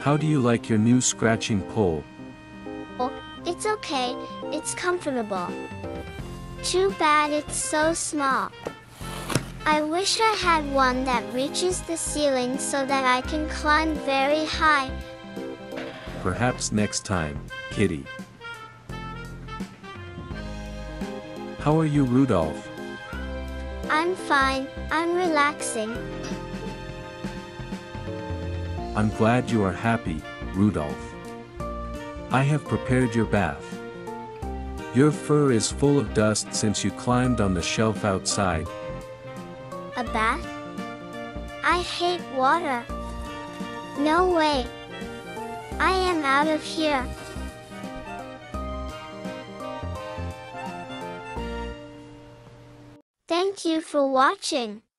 How do you like your new scratching pole? Oh, it's okay, it's comfortable. Too bad it's so small. I wish I had one that reaches the ceiling so that I can climb very high. Perhaps next time, Kitty. How are you, Rudolph? I'm fine, I'm relaxing. I'm glad you are happy, Rudolph. I have prepared your bath. Your fur is full of dust since you climbed on the shelf outside. A bath? I hate water. No way. I am out of here. Thank you for watching.